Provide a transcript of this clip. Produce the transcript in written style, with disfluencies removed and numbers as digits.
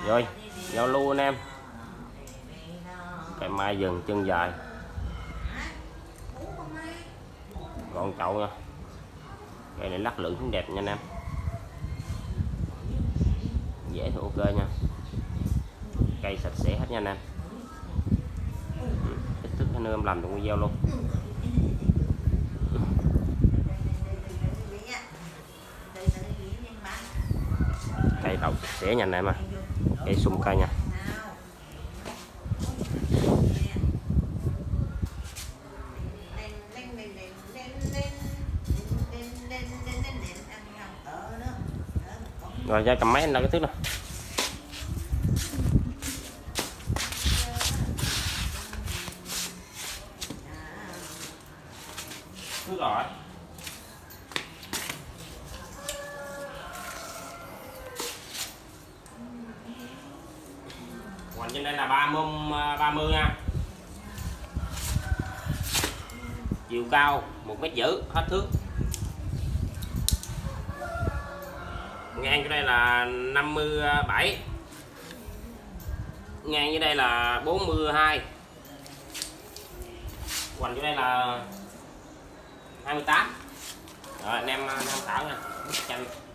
Rồi giao lưu anh em. Cây mai dừng chân dài, gọn chậu nha. Cây này lắc lưỡi cũng đẹp nha anh em, dễ thì ok nha. Cây sạch sẽ hết nha anh em. Kích thước nữa em làm trong video luôn. Cây đậu sạch sẽ nha anh em à. Cây sum cây nha. Rồi ra cầm máy anh là cái thứ nào. Thứ rồi. Còn trên đây là 30 nha. Chiều cao 1,5 m hết thước. Ngang cái đây là 57, ngang dưới đây là 42, hoành dưới đây là 28. Rồi anh em tham khảo nha. Bức tranh